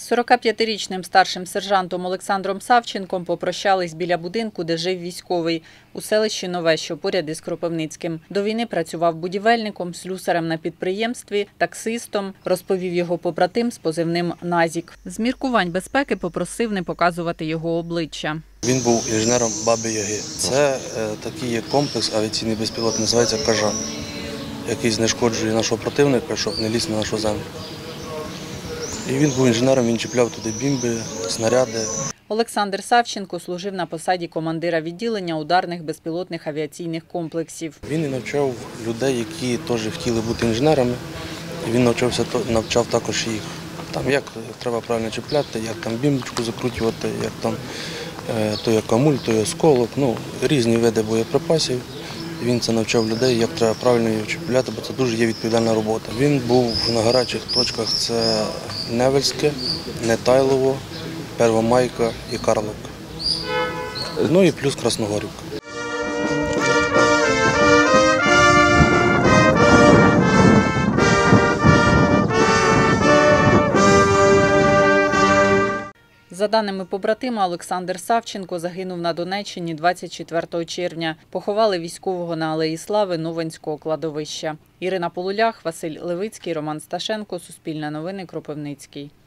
З 45-річним старшим сержантом Олександром Савченком попрощались біля будинку, де жив військовий, у селищі Нове, що поряд із Кропивницьким. До війни працював будівельником, слюсарем на підприємстві, таксистом, розповів його побратим з позивним «Назік». З міркувань безпеки попросив не показувати його обличчя. Він був інженером Баби-Яги. Це такий є комплекс авіаційний безпілотний, називається «Кажан», який знешкоджує нашого противника, щоб не ліз на нашу землю. І він був інженером, він чіпляв туди бімби, снаряди. Олександр Савченко служив на посаді командира відділення ударних безпілотних авіаційних комплексів. Він і навчав людей, які теж хотіли бути інженерами. І він навчав також їх, як треба правильно чіпляти, як там бімбочку закручувати, як там той акамуль, той осколок, різні види боєприпасів. Він це навчав людей, як треба правильно її чіпляти, бо це дуже є відповідальна робота. Він був на гарячих точках, це Невельське, Нетайлово, Первомайка і Карловка. І плюс Красногорівка. За даними побратима, Олександр Савченко загинув на Донеччині 24 червня. Поховали військового на Алеї Слави Новинського кладовища. Ірина Полулях, Василь Левицький, Роман Сташенко, Суспільне новини, Кропивницький.